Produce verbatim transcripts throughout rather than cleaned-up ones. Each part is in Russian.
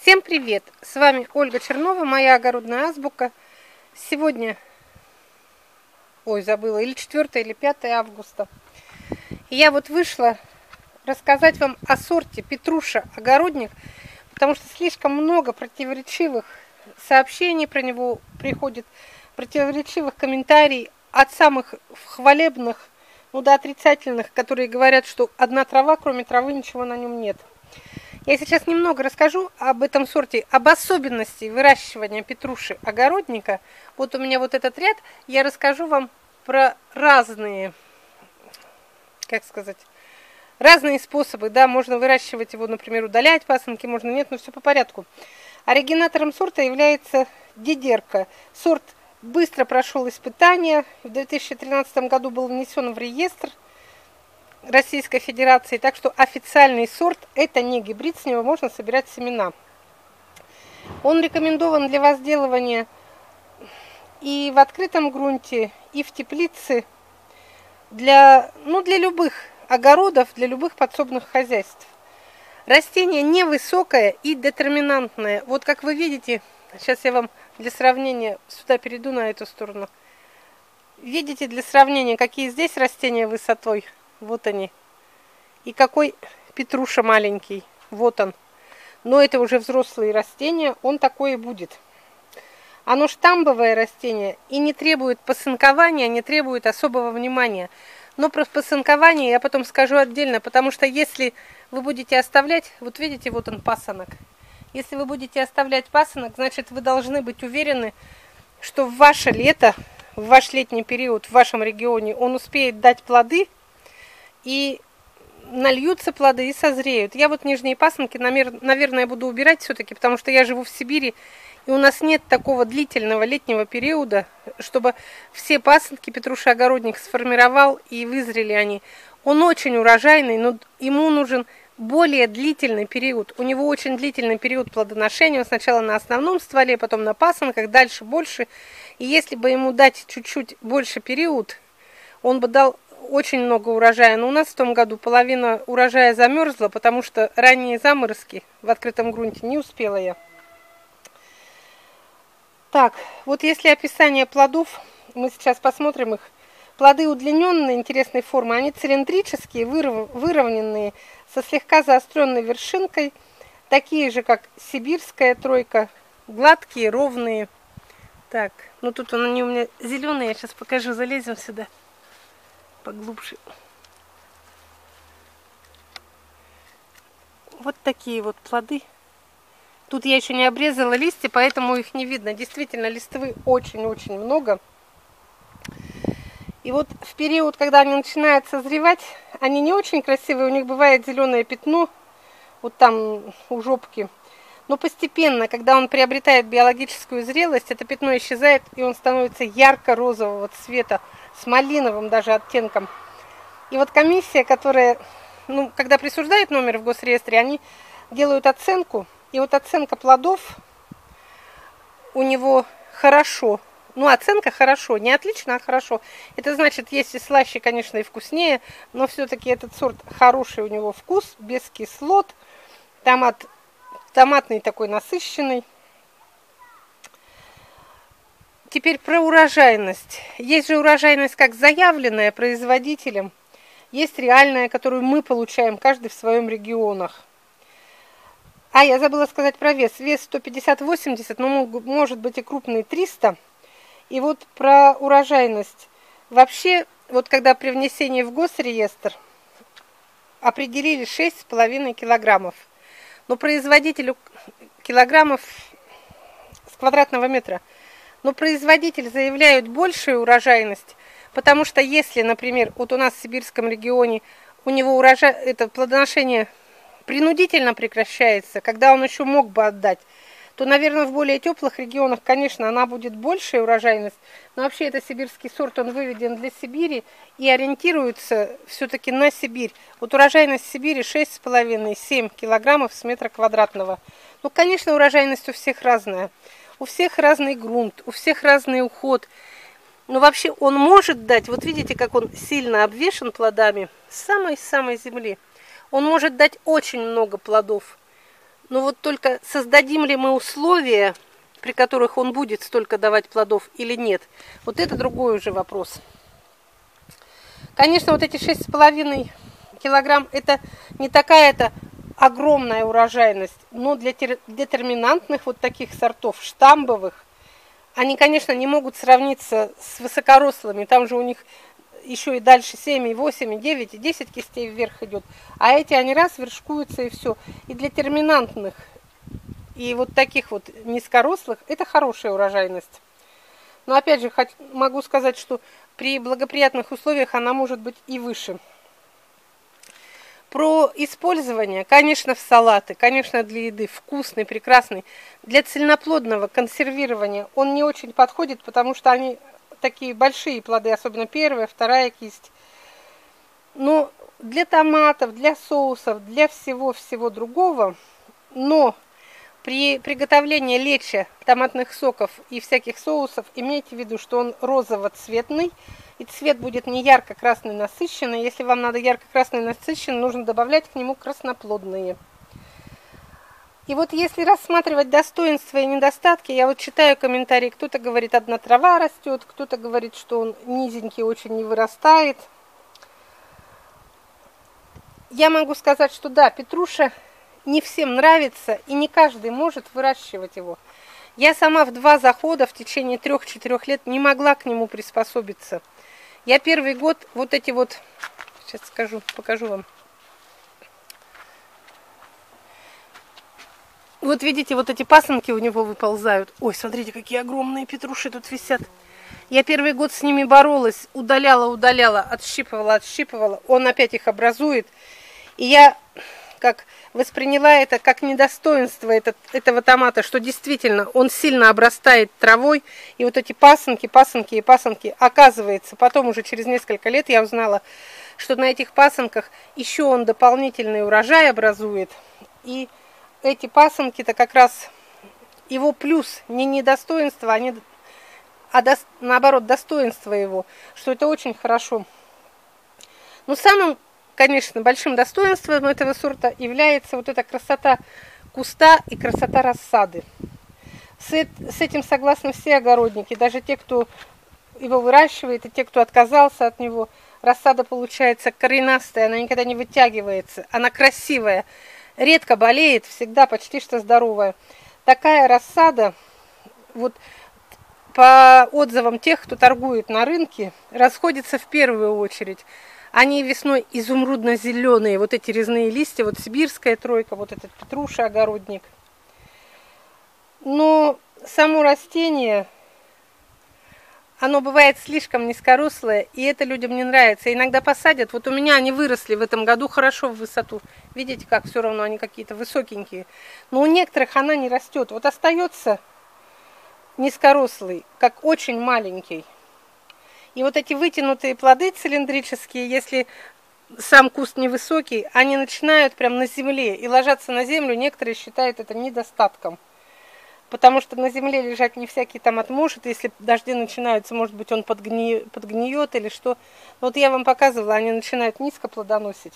Всем привет! С вами Ольга Чернова, моя огородная азбука. Сегодня, ой, забыла, или четвёртое, или пятое августа. И я вот вышла рассказать вам о сорте Петруша огородник, потому что слишком много противоречивых сообщений про него приходит, противоречивых комментариев от самых хвалебных, ну до отрицательных, которые говорят, что одна трава, кроме травы ничего на нем нет. Я сейчас немного расскажу об этом сорте, об особенности выращивания петруши огородника. Вот у меня вот этот ряд, я расскажу вам про разные, как сказать, разные способы. Да, можно выращивать его, например, удалять пасынки, можно нет, но все по порядку. Оригинатором сорта является Дидерка. Сорт быстро прошел испытания, в две тысячи тринадцатом году был внесен в реестр Российской Федерации, так что официальный сорт это не гибрид, с него можно собирать семена. Он рекомендован для возделывания и в открытом грунте, и в теплице, для, ну, для любых огородов, для любых подсобных хозяйств. Растение невысокое и детерминантное. Вот как вы видите, сейчас я вам для сравнения сюда перейду на эту сторону. Видите для сравнения, какие здесь растения высотой? Вот они. И какой петруша маленький. Вот он. Но это уже взрослые растения, он такой и будет. Оно штамбовое растение и не требует посынкования, не требует особого внимания. Но про посынкование я потом скажу отдельно, потому что если вы будете оставлять, вот видите, вот он пасынок. Если вы будете оставлять пасынок, значит вы должны быть уверены, что в ваше лето, в ваш летний период, в вашем регионе он успеет дать плоды, и нальются плоды и созреют. Я вот нижние пасынки, наверное, буду убирать все-таки, потому что я живу в Сибири, и у нас нет такого длительного летнего периода, чтобы все пасынки Петруша огородник сформировал и вызрели они. Он очень урожайный, но ему нужен более длительный период. У него очень длительный период плодоношения. Он сначала на основном стволе, потом на пасынках, дальше больше. И если бы ему дать чуть-чуть больше период, он бы дал очень много урожая, но у нас в том году половина урожая замерзла, потому что ранние заморозки в открытом грунте не успела я. Так, вот если описание плодов, мы сейчас посмотрим их. Плоды удлиненные, интересной формы, они цилиндрические, выровненные, со слегка заостренной вершинкой, такие же, как сибирская тройка, гладкие, ровные. Так, ну тут они у меня зеленые, я сейчас покажу, залезем сюда поглубже. Вот такие вот плоды. Тут я еще не обрезала листья, поэтому их не видно. Действительно, листвы очень-очень много. И вот в период, когда они начинают созревать, они не очень красивые. У них бывает зеленое пятно, вот там у жопки. Но постепенно, когда он приобретает биологическую зрелость, это пятно исчезает, и он становится ярко-розового цвета, с малиновым даже оттенком. И вот комиссия, которая, ну, когда присуждает номер в госреестре, они делают оценку. И вот оценка плодов у него хорошо. Ну, оценка хорошо, не отлично, а хорошо. Это значит, есть и слаще, конечно, и вкуснее, но все-таки этот сорт хороший у него вкус, без кислот, томат, томатный такой насыщенный. Теперь про урожайность. Есть же урожайность как заявленная производителем, есть реальная, которую мы получаем каждый в своем регионах. А, я забыла сказать про вес. Вес сто пятьдесят — восемьдесят, но может быть и крупный триста. И вот про урожайность. Вообще, вот когда при внесении в госреестр определили шесть с половиной килограммов. Но производителю килограммов с квадратного метра. Но производитель заявляет большую урожайность, потому что если, например, вот у нас в сибирском регионе у него урожай, это плодоношение принудительно прекращается, когда он еще мог бы отдать, то, наверное, в более теплых регионах, конечно, она будет большая урожайность. Но вообще это сибирский сорт, он выведен для Сибири и ориентируется все-таки на Сибирь. Вот урожайность в Сибири шесть с половиной — семь килограммов с метра квадратного. Ну, конечно, урожайность у всех разная. У всех разный грунт, у всех разный уход. Но вообще он может дать, вот видите, как он сильно обвешен плодами с самой-самой земли. Он может дать очень много плодов. Но вот только создадим ли мы условия, при которых он будет столько давать плодов или нет, вот это другой уже вопрос. Конечно, вот эти шесть с половиной килограмм это не такая-то огромная урожайность, но для детерминантных вот таких сортов, штамбовых, они, конечно, не могут сравниться с высокорослыми. Там же у них еще и дальше семь, и восемь, и девять, и десять кистей вверх идет. А эти, они раз вершкуются и все. И для терминантных, и вот таких вот низкорослых, это хорошая урожайность. Но опять же, могу сказать, что при благоприятных условиях она может быть и выше. Про использование, конечно, в салаты, конечно, для еды вкусный, прекрасный. Для цельноплодного консервирования он не очень подходит, потому что они такие большие плоды, особенно первая, вторая кисть. Но для томатов, для соусов, для всего-всего другого, но при приготовлении лечо, томатных соков и всяких соусов имейте в виду, что он розово-цветный, и цвет будет не ярко-красный насыщенный. Если вам надо ярко-красный насыщенный, нужно добавлять к нему красноплодные. И вот если рассматривать достоинства и недостатки, я вот читаю комментарии, кто-то говорит, одна трава растет, кто-то говорит, что он низенький, очень не вырастает. Я могу сказать, что да, петруша не всем нравится, и не каждый может выращивать его. Я сама в два захода в течение трех-четырех лет не могла к нему приспособиться. Я первый год вот эти вот, сейчас скажу, покажу вам. Вот видите, вот эти пасынки у него выползают. Ой, смотрите, какие огромные петруши тут висят. Я первый год с ними боролась, удаляла, удаляла, отщипывала, отщипывала. Он опять их образует. И я как восприняла это как недостоинство этот, этого томата, что действительно он сильно обрастает травой. И вот эти пасынки, пасынки и пасынки, оказывается, потом уже через несколько лет я узнала, что на этих пасынках еще он дополнительный урожай образует. И эти пасынки-то как раз его плюс, не недостоинство, а, не, а до, наоборот достоинство его, что это очень хорошо. Но самым, конечно, большим достоинством этого сорта является вот эта красота куста и красота рассады. С, с этим согласны все огородники, даже те, кто его выращивает, и те, кто отказался от него. Рассада получается коренастая, она никогда не вытягивается, она красивая. Редко болеет, всегда почти что здоровая. Такая рассада, вот по отзывам тех, кто торгует на рынке, расходится в первую очередь. Они весной изумрудно-зеленые, вот эти резные листья, вот сибирская тройка, вот этот петруша, огородник. Но само растение, оно бывает слишком низкорослое, и это людям не нравится. Иногда посадят, вот у меня они выросли в этом году хорошо в высоту. Видите, как все равно они какие-то высокенькие. Но у некоторых она не растет. Вот остается низкорослый, как очень маленький. И вот эти вытянутые плоды цилиндрические, если сам куст невысокий, они начинают прям на земле и ложатся на землю. Некоторые считают это недостатком. Потому что на земле лежать не всякий томат может. Если дожди начинаются, может быть, он подгни... подгниет или что. Но вот я вам показывала, они начинают низко плодоносить.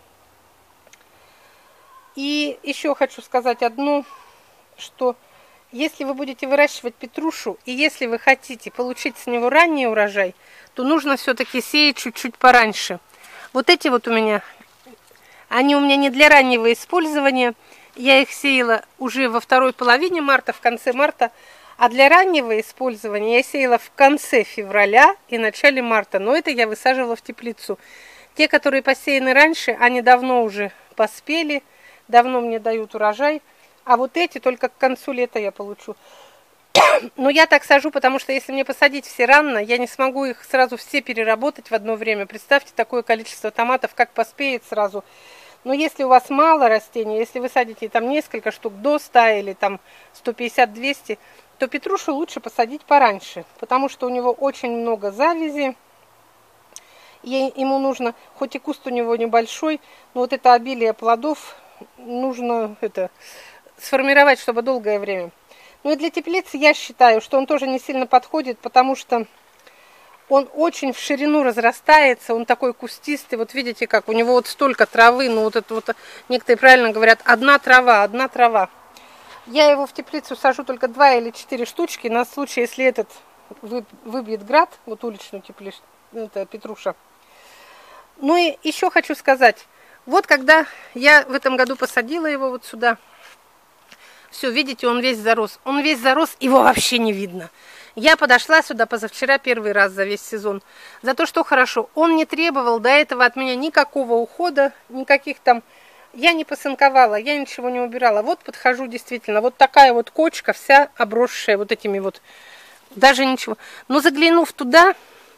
И еще хочу сказать одно, что если вы будете выращивать петрушу, и если вы хотите получить с него ранний урожай, то нужно все-таки сеять чуть-чуть пораньше. Вот эти вот у меня, они у меня не для раннего использования. Я их сеяла уже во второй половине марта, в конце марта. А для раннего использования я сеяла в конце февраля и начале марта. Но это я высаживала в теплицу. Те, которые посеяны раньше, они давно уже поспели, давно мне дают урожай. А вот эти только к концу лета я получу. Но я так сажу, потому что если мне посадить все рано, я не смогу их сразу все переработать в одно время. Представьте такое количество томатов, как поспеет сразу. Но если у вас мало растений, если вы садите там несколько штук до ста или там сто пятьдесят - двести, то петрушу лучше посадить пораньше, потому что у него очень много завязи. И ему нужно, хоть и куст у него небольшой, но вот это обилие плодов нужно это, сформировать, чтобы долгое время. Ну и для теплицы я считаю, что он тоже не сильно подходит, потому что Он очень в ширину разрастается, он такой кустистый. Вот видите, как у него вот столько травы, ну вот это вот, некоторые правильно говорят, одна трава, одна трава. Я его в теплицу сажу только два или четыре штучки, на случай, если этот выбьет град, вот уличную теплицу, это петруша. Ну и еще хочу сказать, вот когда я в этом году посадила его вот сюда, все, видите, он весь зарос. Он весь зарос, его вообще не видно. Я подошла сюда позавчера первый раз за весь сезон. За то, что хорошо, он не требовал до этого от меня никакого ухода, никаких там... Я не посынковала, я ничего не убирала. Вот подхожу действительно, вот такая вот кочка, вся обросшая вот этими вот... Даже ничего. Но заглянув туда,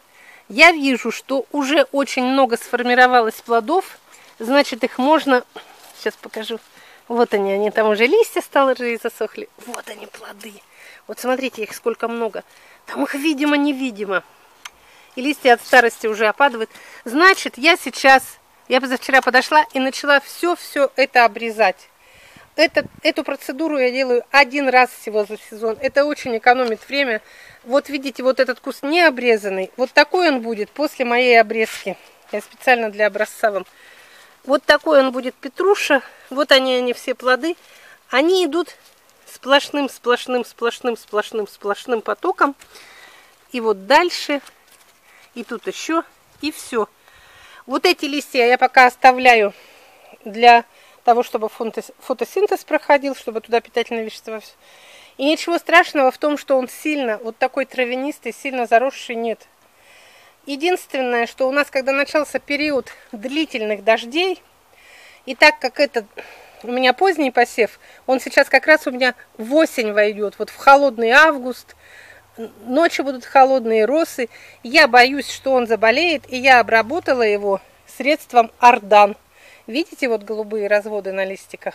я вижу, что уже очень много сформировалось плодов. Значит, их можно... Сейчас покажу. Вот они, они там уже листья стали и засохли. Вот они, плоды. Вот смотрите, их сколько много. Там их видимо-невидимо. И листья от старости уже опадают. Значит, я сейчас, я позавчера подошла и начала все-все это обрезать. Это, эту процедуру я делаю один раз всего за сезон. Это очень экономит время. Вот видите, вот этот куст не обрезанный. Вот такой он будет после моей обрезки. Я специально для образца вам. Вот такой он будет петруша. Вот они, они все плоды. Они идут сплошным, сплошным, сплошным, сплошным, сплошным потоком. И вот дальше. И тут еще. И все. Вот эти листья я пока оставляю для того, чтобы фотосинтез проходил, чтобы туда питательные вещества. И ничего страшного в том, что он сильно, вот такой травянистый, сильно заросший, нет. Единственное, что у нас, когда начался период длительных дождей, и так как это у меня поздний посев, он сейчас как раз у меня в осень войдет, вот в холодный август, ночи будут холодные, росы, я боюсь, что он заболеет, и я обработала его средством Ардан. Видите, вот голубые разводы на листиках?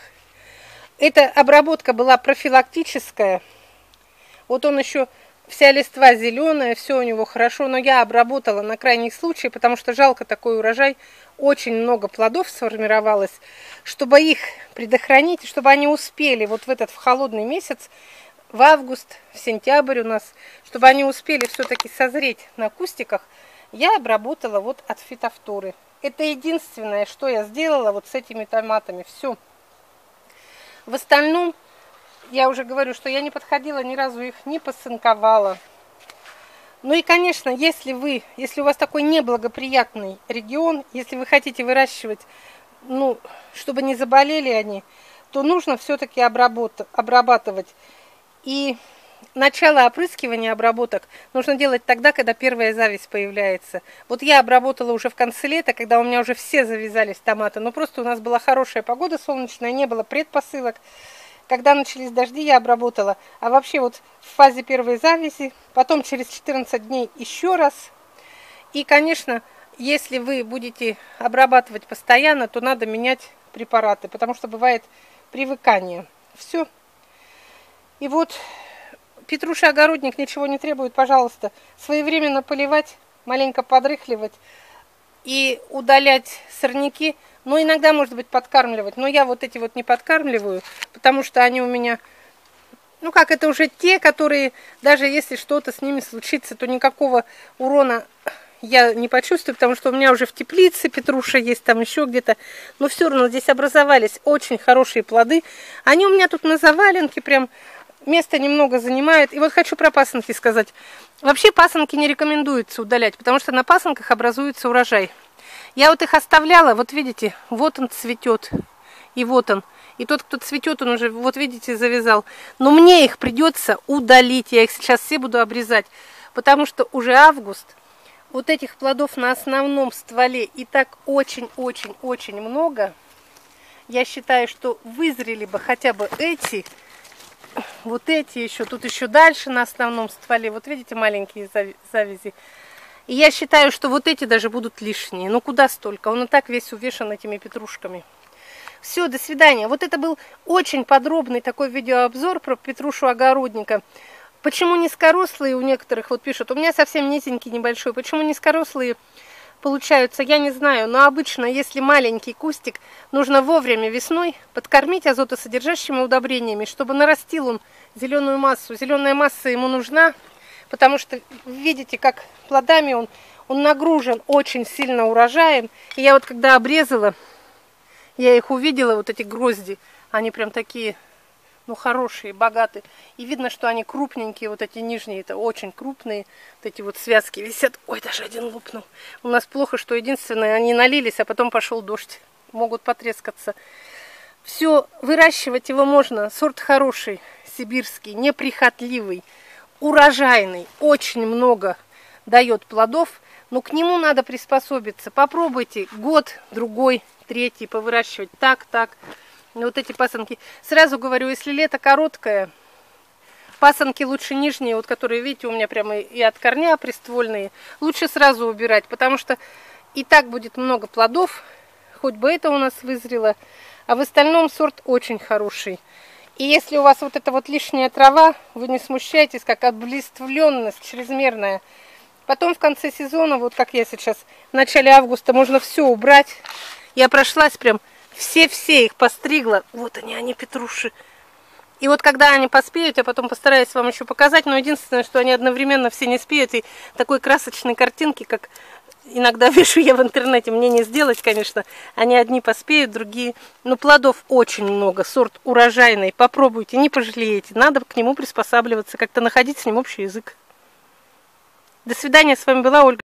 Эта обработка была профилактическая, вот он еще... Вся листва зеленая, все у него хорошо, но я обработала на крайний случай, потому что жалко такой урожай. Очень много плодов сформировалось, чтобы их предохранить, чтобы они успели вот в этот в холодный месяц, в август, в сентябрь у нас, чтобы они успели все-таки созреть на кустиках, я обработала вот от фитофторы. Это единственное, что я сделала вот с этими томатами. Все. В остальном... Я уже говорю, что я не подходила, ни разу их не посынковала. Ну и, конечно, если вы, если у вас такой неблагоприятный регион, если вы хотите выращивать, ну, чтобы не заболели они, то нужно все-таки обрабатывать. И начало опрыскивания обработок нужно делать тогда, когда первая зависть появляется. Вот я обработала уже в конце лета, когда у меня уже все завязались томаты, но просто у нас была хорошая погода солнечная, не было предпосылок. Когда начались дожди, я обработала. А вообще вот в фазе первой завязи, потом через четырнадцать дней еще раз. И, конечно, если вы будете обрабатывать постоянно, то надо менять препараты, потому что бывает привыкание. Все. И вот петруша-огородник ничего не требует, пожалуйста, своевременно поливать, маленько подрыхливать и удалять сорняки. Ну, иногда, может быть, подкармливать. Но я вот эти вот не подкармливаю, потому что они у меня... Ну, как, это уже те, которые, даже если что-то с ними случится, то никакого урона я не почувствую, потому что у меня уже в теплице петруша есть, там еще где-то. Но все равно здесь образовались очень хорошие плоды. Они у меня тут на заваленке прям... Место немного занимает. И вот хочу про пасынки сказать. Вообще пасынки не рекомендуется удалять, потому что на пасынках образуется урожай. Я вот их оставляла, вот видите, вот он цветет, и вот он. И тот, кто цветет, он уже, вот видите, завязал. Но мне их придется удалить, я их сейчас все буду обрезать, потому что уже август, вот этих плодов на основном стволе и так очень-очень-очень много. Я считаю, что вызрели бы хотя бы эти, вот эти еще, тут еще дальше на основном стволе, вот видите, маленькие завязи. И я считаю, что вот эти даже будут лишние. Ну куда столько? Он и так весь увешан этими петрушками. Все, до свидания. Вот это был очень подробный такой видеообзор про петрушу огородника. Почему низкорослые у некоторых, вот пишут, у меня совсем низенький, небольшой. Почему низкорослые получаются, я не знаю. Но обычно, если маленький кустик, нужно вовремя весной подкормить азотосодержащими удобрениями, чтобы нарастил он зеленую массу. Зеленая масса ему нужна. потому что видите, как плодами он, он нагружен очень сильно урожаем. И я вот когда обрезала, я их увидела, вот эти грозди, они прям такие, ну, хорошие, богатые. И видно, что они крупненькие, вот эти нижние, это очень крупные. Вот эти вот связки висят. Ой, даже один лопнул. У нас плохо, что единственное, они налились, а потом пошел дождь. Могут потрескаться. Все, выращивать его можно. Сорт хороший, сибирский, неприхотливый, урожайный. Очень много дает плодов. Но к нему надо приспособиться. Попробуйте год, другой, третий повыращивать так, так. Вот эти пасынки. Сразу говорю, если лето короткое, пасынки лучше нижние, вот которые, видите, у меня прямо и от корня приствольные, лучше сразу убирать, потому что и так будет много плодов, хоть бы это у нас вызрело, а в остальном сорт очень хороший. И если у вас вот эта вот лишняя трава, вы не смущайтесь, как облиствленность чрезмерная. Потом в конце сезона, вот как я сейчас, в начале августа, можно все убрать. Я прошлась прям, все-все их постригла. Вот они, они петруши. И вот когда они поспеют, я потом постараюсь вам еще показать. Но единственное, что они одновременно все не спеют. И такой красочной картинки, как иногда вижу я в интернете, мне не сделать, конечно. Они одни поспеют, другие. Но плодов очень много. Сорт урожайный. Попробуйте, не пожалеете. Надо к нему приспосабливаться, как-то находить с ним общий язык. До свидания. С вами была Ольга.